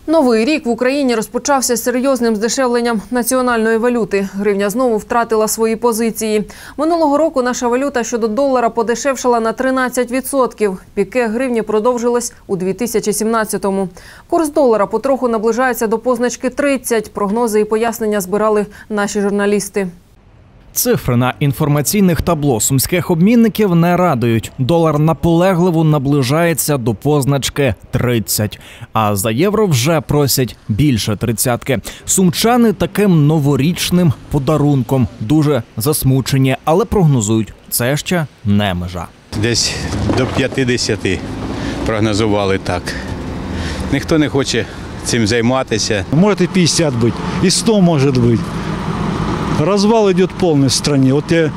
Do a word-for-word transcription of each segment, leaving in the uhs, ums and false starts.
Новий рік в Україні розпочався з серйозним здешевленням національної валюти. Гривня знову втратила свої позиції. Минулого року наша валюта щодо долара подешевшала на тринадцять відсотків. Піке гривні продовжилось у дві тисячі сімнадцятому. Курс долара потроху наближається до позначки тридцять. Прогнози і пояснення збирали наші журналісти. Цифри на інформаційних табло сумських обмінників не радують. Долар наполегливо наближається до позначки тридцять. А за євро вже просять більше тридцятки. Сумчани таким новорічним подарунком дуже засмучені, але прогнозують, це ще не межа. Десь до п'ятдесяти прогнозували так. Ніхто не хоче цим займатися. Може і п'ятдесят бути, і сто може бути. Развал идет полный в стране. Вот я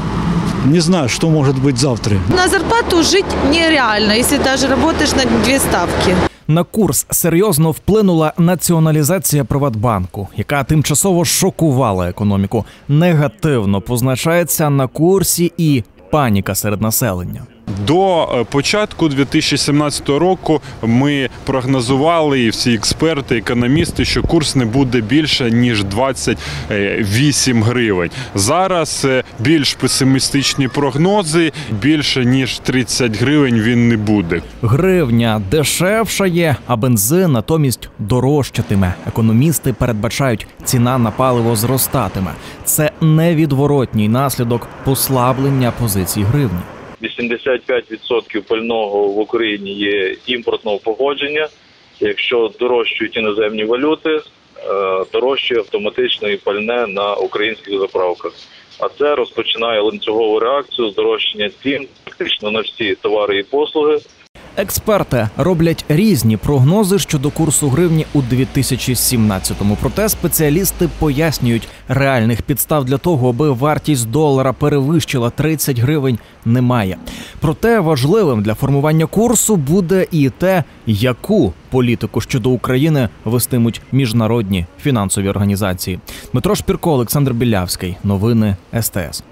не знаю, что может быть завтра. На зарплату жить нереально, если даже работаешь на две ставки. На курс серйозно вплинула націоналізація Приватбанку, яка тимчасово шокувала економіку. Негативно позначається на курсі і паніка серед населення. До початку дві тисячі сімнадцятого року ми прогнозували, і всі експерти, економісти, що курс не буде більше, ніж двадцять вісім гривень. Зараз більш песимістичні прогнози, більше ніж тридцять гривень він не буде. Гривня дешевшає, а бензин натомість дорожчатиме. Економісти передбачають, ціна на паливо зростатиме. Це невідворотній наслідок послаблення позицій гривні. вісімдесят п'ять відсотків пального в Україні є імпортного походження. Якщо дорожчають іноземні валюти, дорожчає автоматично і пальне на українських заправках. А це розпочинає ланцюгову реакцію здорожчання цін практично на всі товари і послуги. Експерти роблять різні прогнози щодо курсу гривні у дві тисячі сімнадцятому. Проте спеціалісти пояснюють, реальних підстав для того, аби вартість долара перевищила тридцять гривень, немає. Проте важливим для формування курсу буде і те, яку політику щодо України вестимуть міжнародні фінансові організації. Дмитро Шпірко, Олександр Білявський. Новини ес те ес.